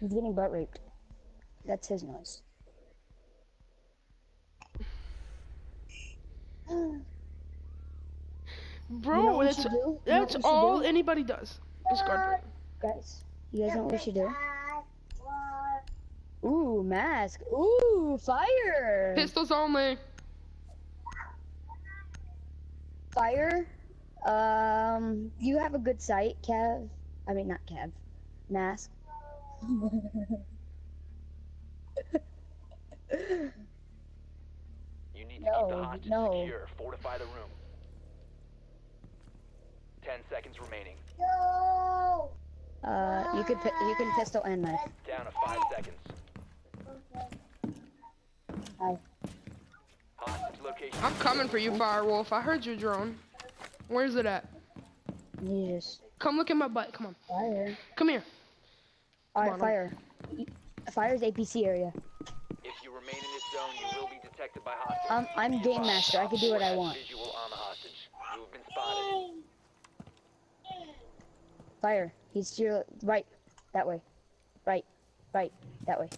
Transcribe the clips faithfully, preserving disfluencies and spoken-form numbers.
He's getting butt raped. That's his noise. Bro, You know what we that's should do? You know that's what we should all do? anybody does. Is guard break. Guys, you guys know what we should do? Ooh, mask. Ooh, fire. Pistols only. Fire. Um, you have a good sight, Kev. I mean, not Kev. Mask. You need to No, keep the hostage no. secure. Fortify the room. Ten seconds remaining. No. Uh, you could pi- you can pistol and knife. Down to five seconds. Hi. Hostage location. I'm coming for you, Firewolf. I heard your drone. Where's it at? You just Come look at my butt. Come on. fire. Come here. All right, on, fire. Fire's A P C area. If you remain in this zone, you will be detected by hostiles. Um, I'm game master. I can do what I want. Visual on the hostage. You have been spotted. Fire. He's to your right. That way. Right. Right. That way.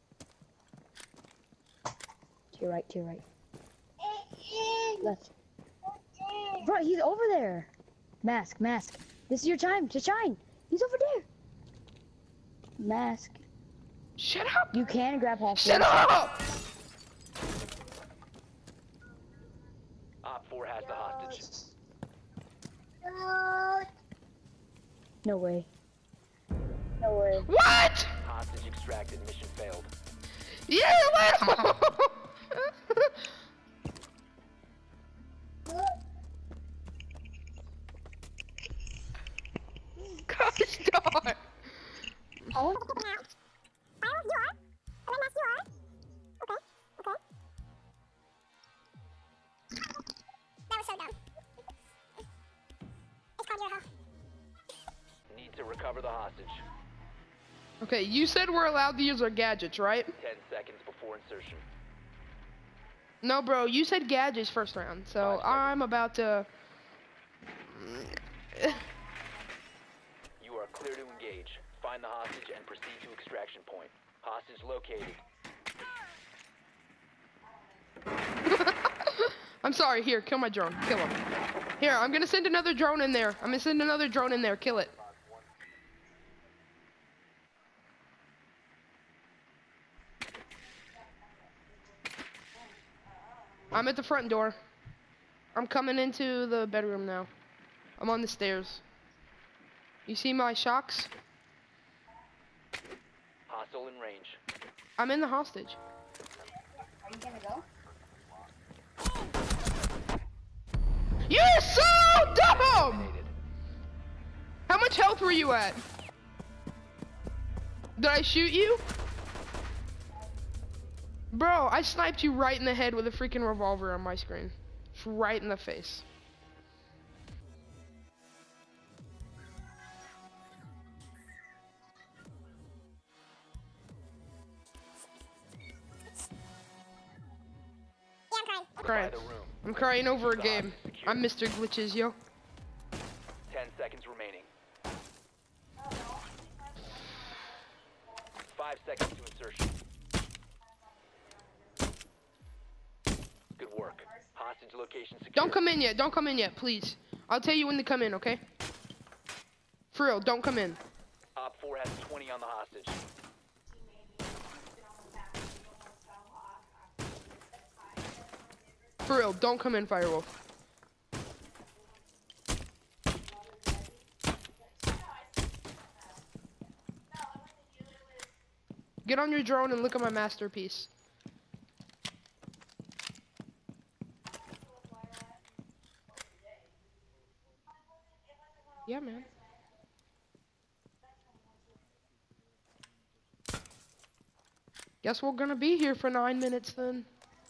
To your right. To your right. Left. Bro, he's over there. Mask. Mask. This is your time to shine. He's over there. Mask. Shut up. You can grab hostage. Shut up. Op four has the hostage. No way. No way. What? Hostage extracted. Mission failed. Yeah, well. Gosh darn. Oh. Need to recover the hostage. Okay, you said we're allowed to use our gadgets, right? Ten seconds before insertion. No, bro, you said gadgets first round, so I'm about to... You are clear to engage. Find the hostage and proceed to extraction point. Hostage located. I'm sorry, here, kill my drone, kill him. Here, I'm gonna send another drone in there. I'm gonna send another drone in there, kill it. I'm at the front door. I'm coming into the bedroom now. I'm on the stairs. You see my shocks? Hostile in range. I'm in the hostage. Are you gonna go? You're so dumb! How much health were you at? Did I shoot you? Bro, I sniped you right in the head with a freaking revolver on my screen. Just right in the face. Crying. I'm crying over a game. I'm Mister Glitches, yo. Ten seconds remaining. Five seconds to insertion. Good work. Hostage location secure. Don't come in yet. Don't come in yet, please. I'll tell you when to come in, okay? For real, don't come in. Op four has twenty on the hostage. For real, don't come in, Firewolf. Get on your drone and look at my masterpiece. Yeah, man. Guess we're gonna be here for nine minutes then.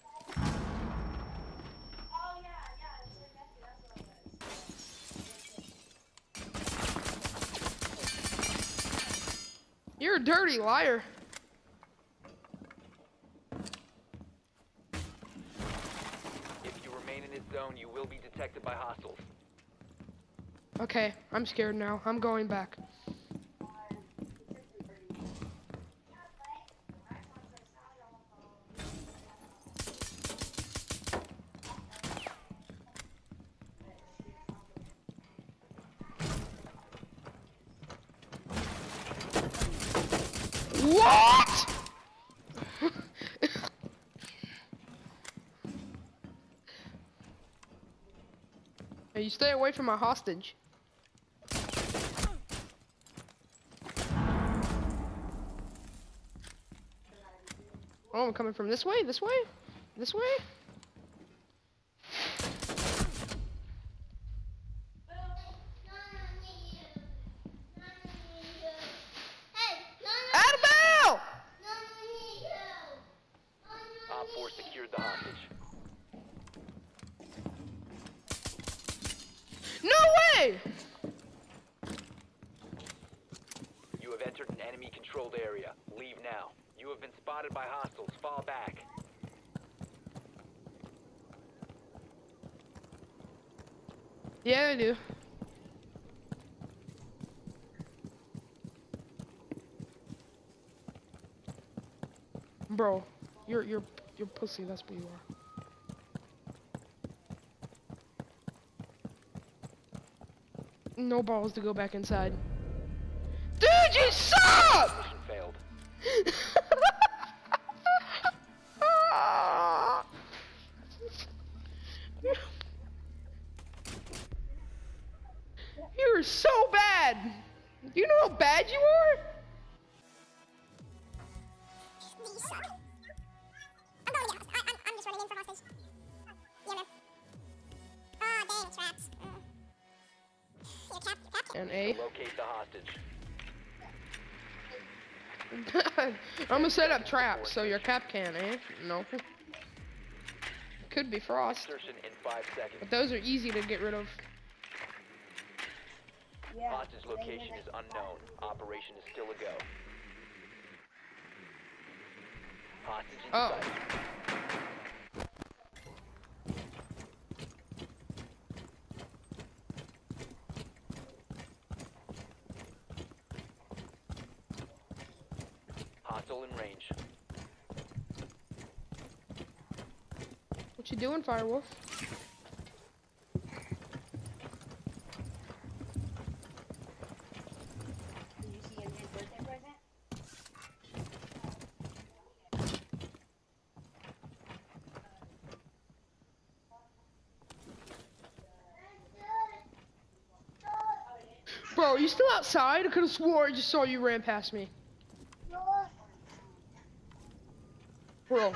You're a dirty liar. If you remain in this zone, you will be detected by hostiles. Okay, I'm scared now. I'm going back. you stay away from my hostage. Oh, I'm coming from this way, this way, this way. Annabelle! Op four secured the hostage. No way! You have entered an enemy-controlled area. Leave now. You have been spotted by hostiles. Fall back. Yeah, I do. Bro, you're you're you're pussy. That's what you are. No balls to go back inside. Dude, you suck! Mission failed. You're so bad. You know how bad you are? I'm going to get hostage. I, I'm, I'm just running in for hostage. Yeah, man. Oh, dang, traps. Uh, you're cap, you're cap. And A. Locate the hostage. I'm gonna set up traps so your cap can, eh? No. Could be frost, Insertion in five seconds. but those are easy to get rid of. Yeah. Hostage location is unknown. Operation is still a go. Hostage in Oh. sight. Hostile in range. What you doing, Firewolf? Did you see him his birthday present? Bro, are you still outside? I could have swore I just saw you ran past me. Bro.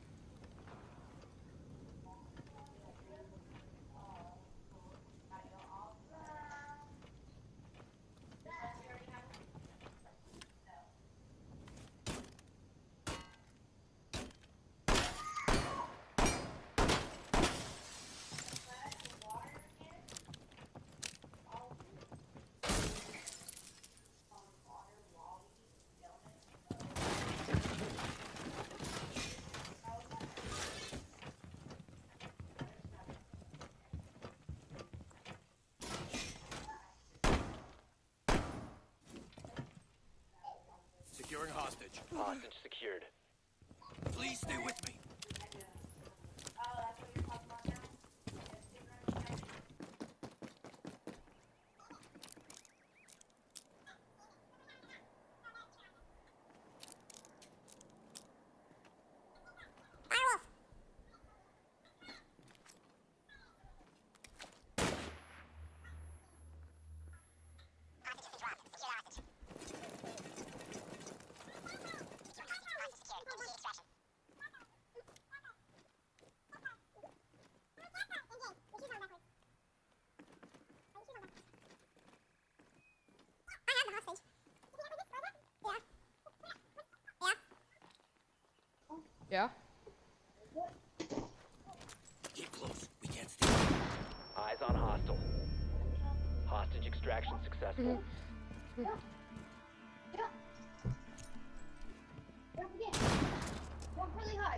Securing hostage. Hostage secured. Please stay with me. Firewolf. Hostage has been dropped. Secure the hostage. Hostage secured. Initiate extraction. I have the hostage. Yeah. Yeah? Keep close. We can't stay. Eyes on hostile. Hostage extraction successful. Mhm. Don't forget. Jump really high.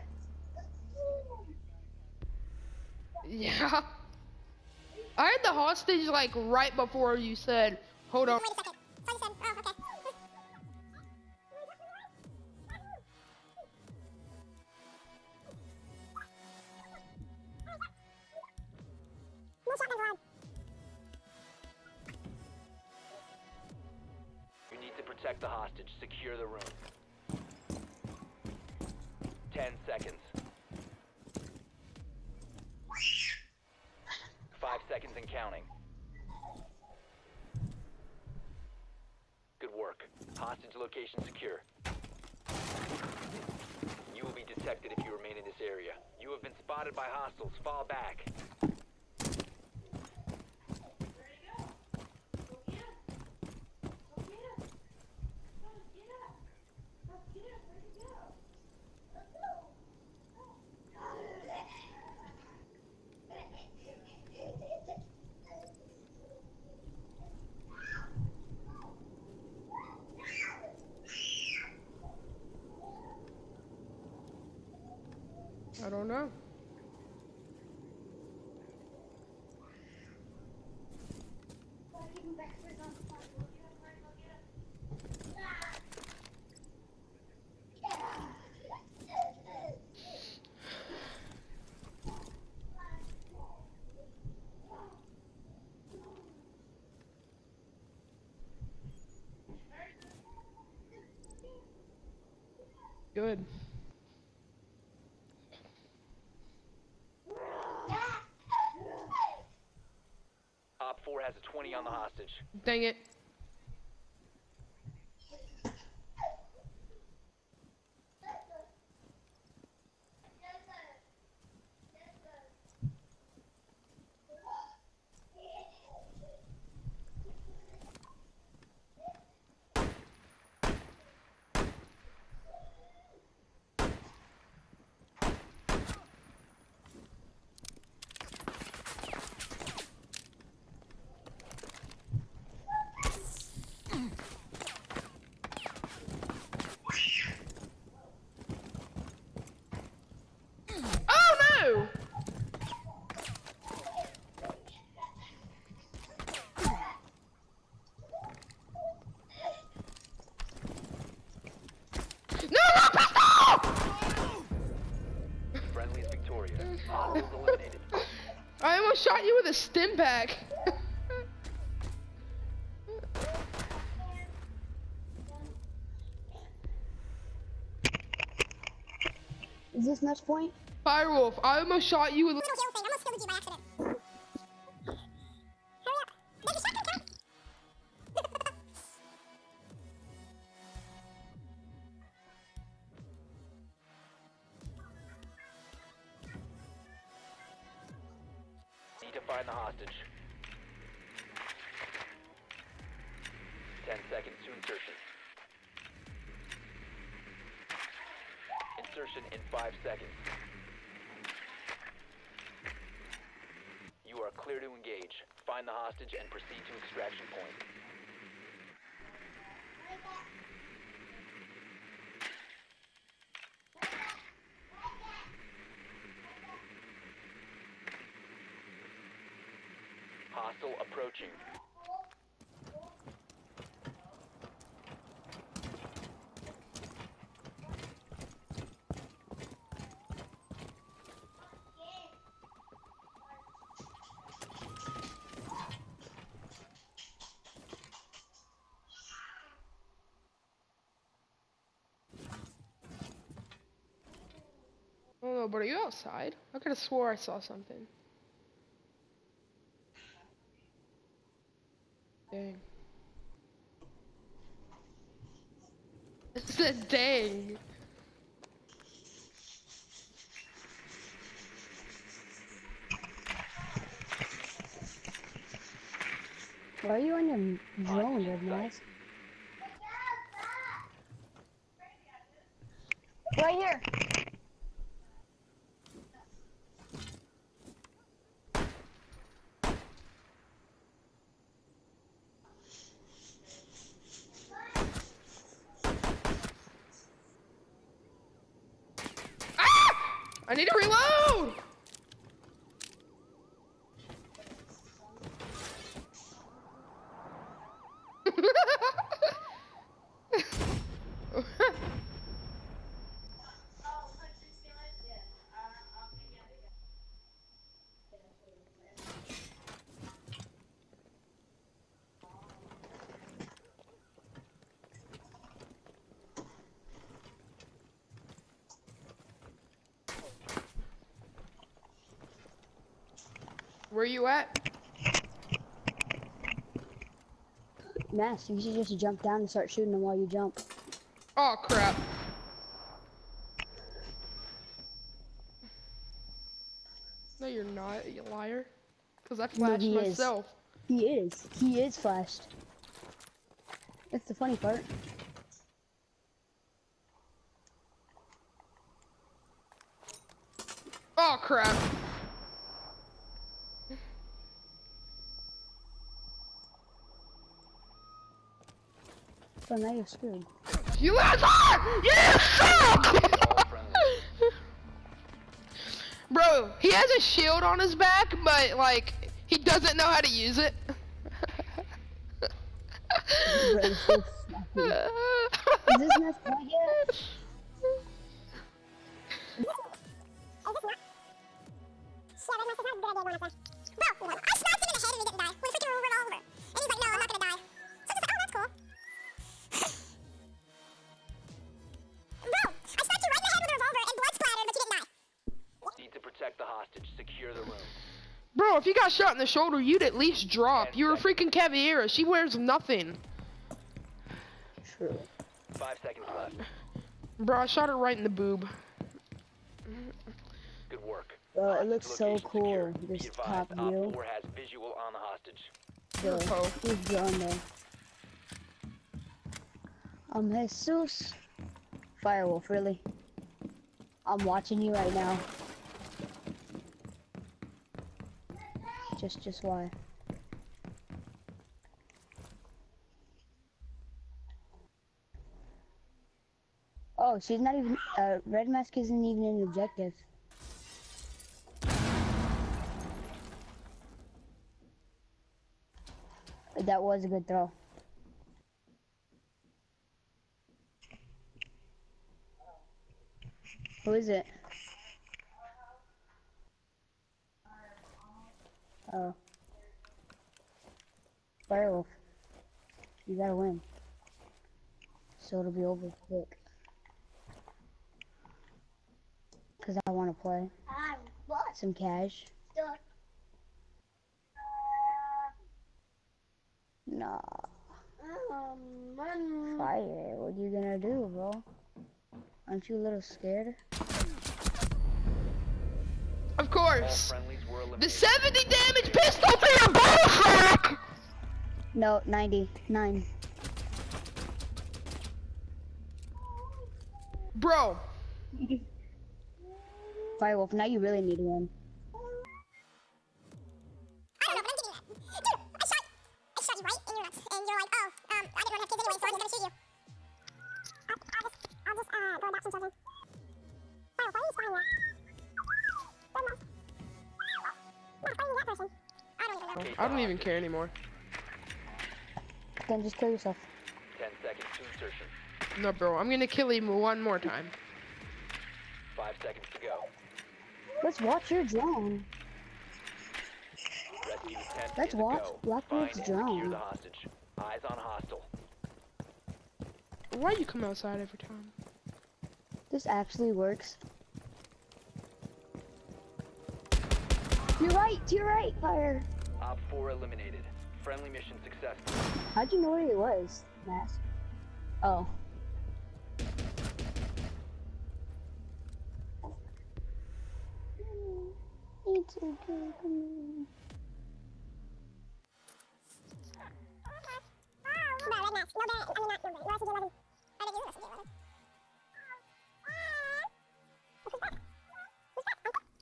Yeah. I had the hostage like right before you said, hold on. Wait a second. So you said, oh, okay. Move shotgun line. You need to protect the hostage. Secure the room. Ten seconds. Five seconds and counting. hostage location secure. You will be detected if you remain in this area. You have been spotted by hostiles. Fall back. I don't know. Good. Op four has a twenty on the hostage. Dang it. Oh no! No, no, pistol! Friendly is victorious. Hostiles eliminated. I almost shot you with a stim pack. Is this match point? Firewolf, I almost shot you with. Little hill thing. I almost killed you by accident. Hurry up. There's a shotgun coming. Need to find the hostage. Ten seconds to insertion. Insertion in five seconds. You are clear to engage. Find the hostage and proceed to extraction point. Hostile approaching. Oh no, but are you outside? I could have swore I saw something. Dang. It said dang. Why are you on your drone, Red Mouse? Right here. I need to reload! Where you at? Mass, you should just jump down and start shooting them while you jump. Oh crap. No, you're not, you liar. Cause I flashed he is. myself. He is. He is flashed. That's the funny part. Oh crap. So now you're screwed. You guys are! You suck! Bro, he has a shield on his back, but like, he doesn't know how to use it. Bro, it's so snappy. Is this not fun yet? Bro, if you got shot in the shoulder, you'd at least drop. You're a freaking Caveira. She wears nothing. True. Five seconds left. Bro, I shot her right in the boob. Good work. Bro, it looks Hostage so location cool. secure. This Be top advised, Op view. four has visual on the hostage. Bro, Oh. who's drawn there? Um, Jesus. Firewolf, really? I'm watching you right now. Just, just why? Oh, she's not even, uh, Red Mask isn't even an objective. That was a good throw. Who is it? Oh. Firewolf. You gotta win. So it'll be over quick. Cause I wanna play. Some cash. Nah. Fire. What you gonna do, bro? Aren't you a little scared? Of course. Friendlies were The eliminated. seventy damage pistol for your bullshit! No, ninety-nine. Bro. Firewolf, now you really need one. I don't know, but I'm getting that. Dude, I shot, I shot you right in your nuts, and you're like, oh, um, I didn't want to have kids anyway, so I was gonna shoot you. I'll, I'll just, I'll just, uh, go and back some children. Oh, why are you spying that? Don't know. No, spying that person. I don't even know. Okay, I don't even care anymore. Then just kill yourself. Ten seconds to insertion. No, bro, I'm gonna kill him one more time. Five seconds to go. Let's watch your drone. Rescue ten Let's seconds to watch go. Blackwood's Find and secure drone. the hostage. Eyes on hostile. Why you come outside every time? This actually works. You're right, you're right, Fire. Op four eliminated. Friendly mission successful. How'd you know where he was, Mask? Oh. It's okay, come on. No, red mask. No, ban. I mean, not, no, ban. You're R C G eleven. I think you're R C G eleven. Who's back? Who's back?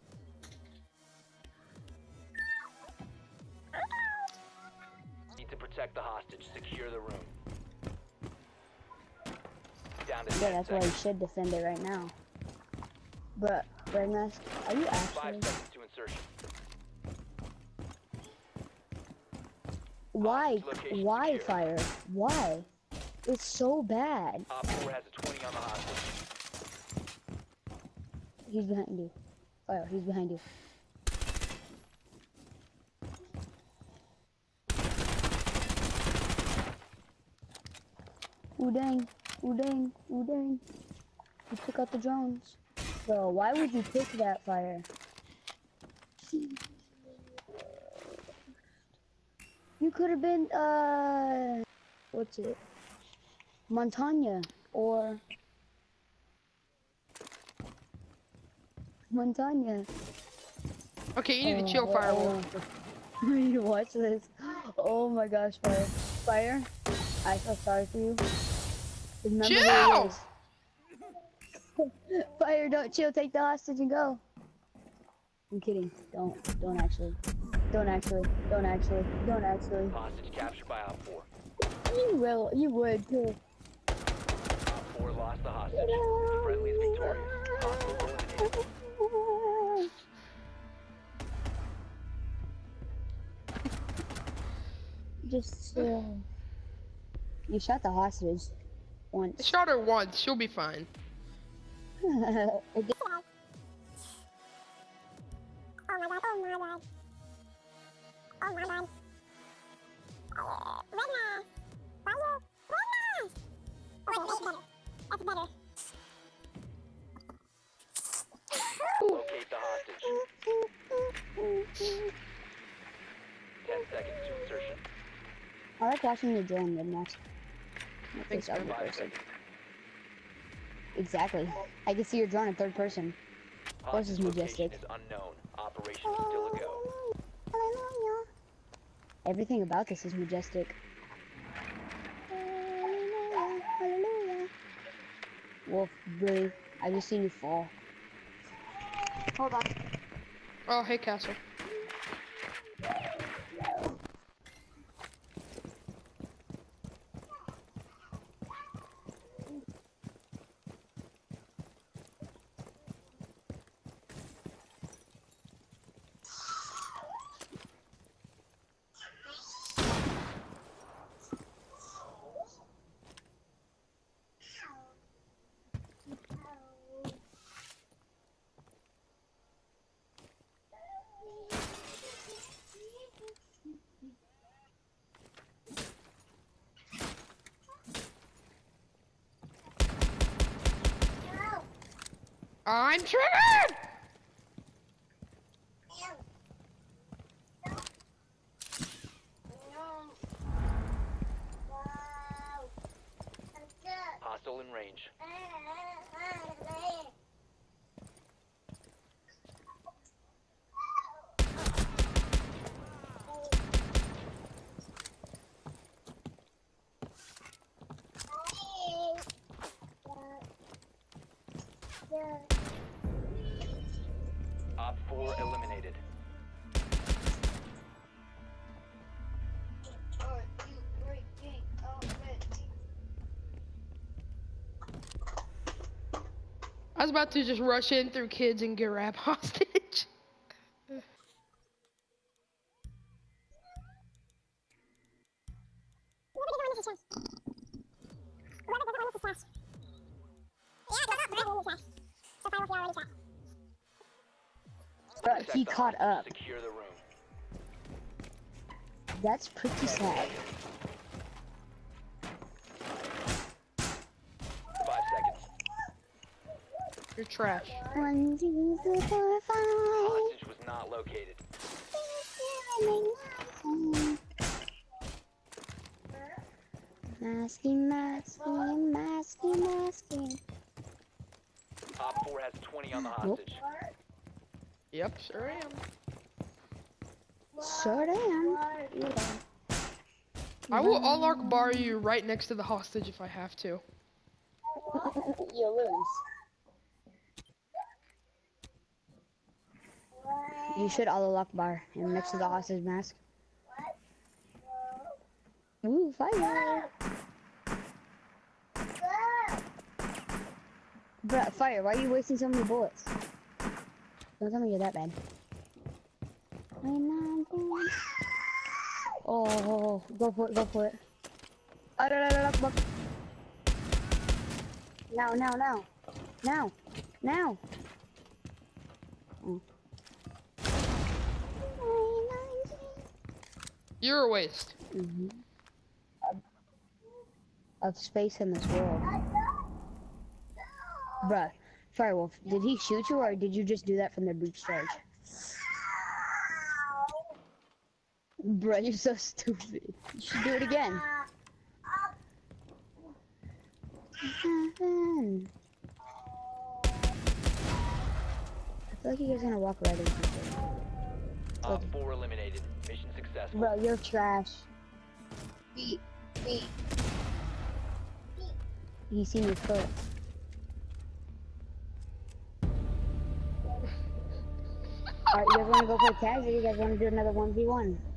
Uncle? Need to protect the hostage. Secure the room. Down to Yeah, ten that's why you seconds. should defend it right now. But, Red Mask, are you Five actually? seconds to insertion. Why? Location Why, secure. Fire? Why? It's so bad. Op four has a twenty on the hostage. He's behind you. Fire, he's behind you. Ooh dang, ooh dang, ooh dang. You took out the drones. Bro, why would you pick that, Fire? You could have been, uh... what's it? Montana or Montana. Okay, you need to chill, Oh, Firewall. oh. You watch this. Oh my gosh, Fire. Fire, I feel sorry for you. Remember who Chill! it is. Fire, don't chill. Take the hostage and go. I'm kidding. Don't. Don't actually. Don't actually. Don't actually. Don't actually. Hostage captured by Op four. You will. You would too. Op four lost the hostage. Friendly is victorious. Hostiles eliminated. Just. Uh, you shot the hostage I once. shot her once. She'll be fine. It did- Oh my god, oh my god. Oh my god. Uh, red mask. Fire. Red mask. Oh, wait, that's better. That's better. Locate the hostage. Ten seconds to insertion. I like watching the drone mid match. Thanks, man. Five seconds. Exactly. I can see your drone in third person. Course it's Hostage location majestic. is unknown. Operation is still a go. Everything about this is majestic. Wolf, really, I just seen you fall. Hold on. Oh, hey, Castle. I'm triggered! Hostile in range. Op four eliminated. I was about to just rush in through kids and get Rab hostage. Whoever doesn't want this is trash. Whoever doesn't want this is trash. Yeah, go up, bro. Trash. So fire, we're already trash. Bro, Protect he the caught hostage. up. Secure the room. That's pretty sad. Five seconds. You're trash. One, two, three, four, five. Hostage was not located. Masking, masking, masking, masking. Op four has twenty on the hostage. Yep, sure am. Sure am. I will Allah bar you right next to the hostage if I have to. You lose. You should Allah Akbar and next to the hostage mask. Ooh, fire! Bruh, fire, why are you wasting so many bullets? Don't tell me you're that bad. Oh, go for it, go for it. Allah Akbar. Now, now, now. Now. Now. Oh. You're a waste. Mm-hmm. Of, of space in this world. Bruh, Firewolf, did he shoot you or did you just do that from the breach charge? Bruh, you're so stupid. You should do it again. happened? I feel like you guys are gonna walk right into it. Op four eliminated. Mission successful. Bro, you're trash. Beat, beat. You see me foot. Alright, you guys wanna go play tags or you guys wanna do another one v one?